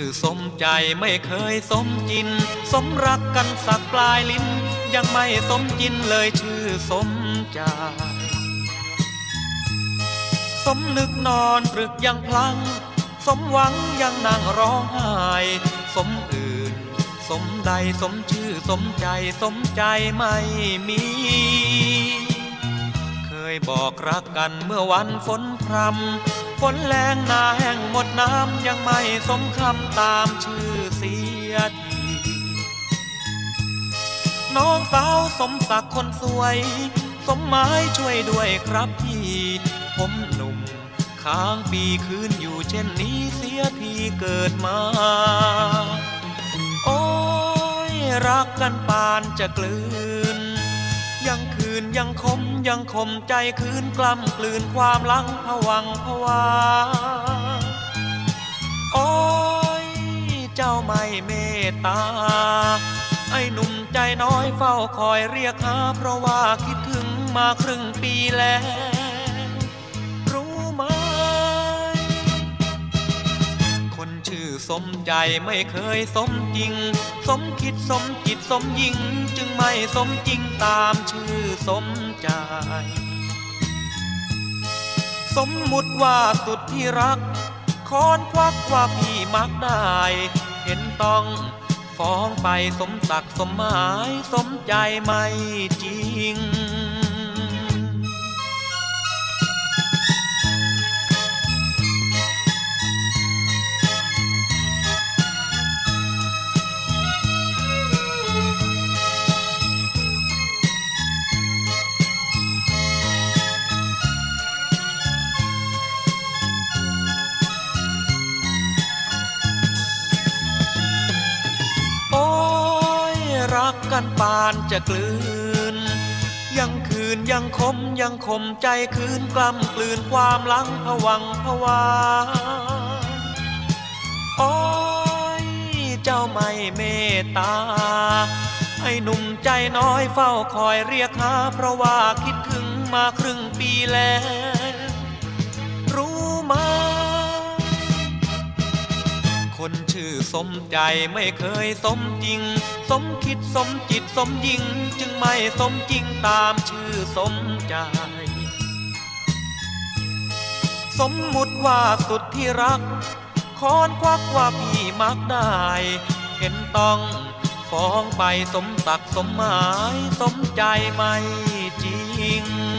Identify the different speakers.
Speaker 1: สมใจไม่เคยสมจินสมรักกันสักปลายลิ้นยังไม่สมจินเลยชื่อสมใจสมนึกนอนตรึกยังพลังสมหวังยังนั่งร้องไห้สมอื่นสมใดสมชื่อสมใจสมใจไม่มีเคยบอกรักกันเมื่อวันฝนพรำฝนแรงนาแห้งหมดน้ำยังไม่สมคำตามชื่อเสียทีน้องสาวสมศักดิ์คนสวยสมหมายช่วยด้วยครับพี่ผมหนุ่มค้างปีคืนอยู่เช่นนี้เสียทีเกิดมาโอ้ยรักกันปานจะกลืนยังคืนยังคมใจคืนกล้ำกลืนความหลังผวังผวาโอ้ยเจ้าไม่เมตตาไอ้หนุ่มใจน้อยเฝ้าคอยเรียกหาเพราะว่าคิดถึงมาครึ่งปีแล้วรู้ไหมคนชื่อสมใจไม่เคยสมจริงสมคิดสมจิตสมยิ่งจึงไม่สมจริงตามชื่อสมใจสมมุติว่าสุดที่รักค้อนควักว่าพี่มักได้เห็นต้องฟ้องไปสมศักดิ์สมหมายสมใจไม่จริงรักกันปานจะกลืนยังคืนยังคมใจคืนกล้ำกลืนความหลังผวังผวาโอ้ยเจ้าไม่เมตตาไอ้หนุ่มใจน้อยเฝ้าคอยเรียกหาเพราะว่าคิดถึงมาครึ่งปีแล้วรู้ไหมคนชื่อสมใจไม่เคยสมจริงสมคิดสมจิตสมยิ่งจึงไม่สมจริงตามชื่อสมใจสมมุติว่าสุดที่รักค้อนควักว่าพี่มักได้เห็นต้องฟ้องไปสมศักดิ์สมหมายสมใจไม่จริง